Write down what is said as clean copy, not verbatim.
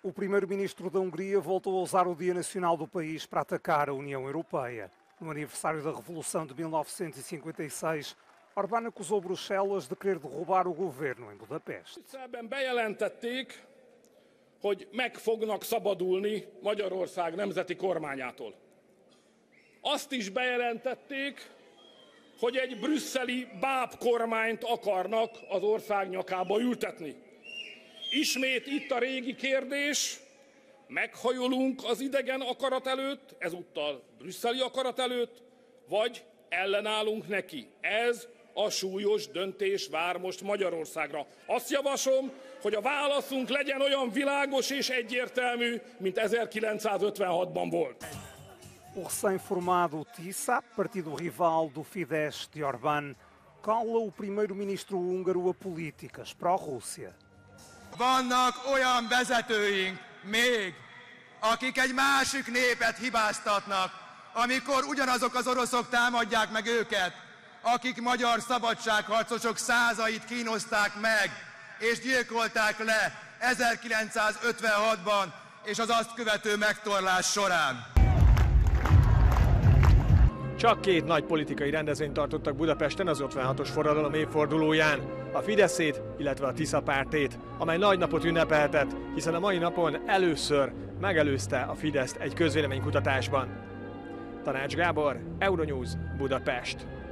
O primeiro-ministro da Hungria voltou a usar o Dia Nacional do país para atacar a União Europeia. No aniversário da Revolução de 1956, Orbán acusou Bruxelas de querer derrubar o governo em Budapeste. Brüsszelben bejelentették, hogy meg fognak szabadulni Magyarország nemzeti kormányától. Azt is bejelentették, hogy egy brüsszeli bábkormányt akarnak az ország nyakába ültetni. Ismét itt a régi kérdés, meghajolunk az idegen akarat előtt, ezúttal brüsszeli akarat előtt, vagy ellenállunk neki. Ez a súlyos döntés vár most Magyarországra. Azt javaslom, hogy a válaszunk legyen olyan világos és egyértelmű, mint 1956-ban volt. O recém-formado TISA, partido rival do Fidesz de Orbán, cala o primeiro-ministro húngaro a políticas pró-Rússia. Vannak olyan vezetőink még, akik egy másik népet hibáztatnak, amikor ugyanazok az oroszok támadják meg őket, akik magyar szabadságharcosok százait kínozták meg és gyilkolták le 1956-ban és az azt követő megtorlás során. Csak két nagy politikai rendezvényt tartottak Budapesten az 56-os forradalom évfordulóján, a Fideszét, illetve a Tisza pártét, amely nagy napot ünnepelhetett, hiszen a mai napon először megelőzte a Fideszt egy közvéleménykutatásban. Tanács Gábor, Euronews, Budapest.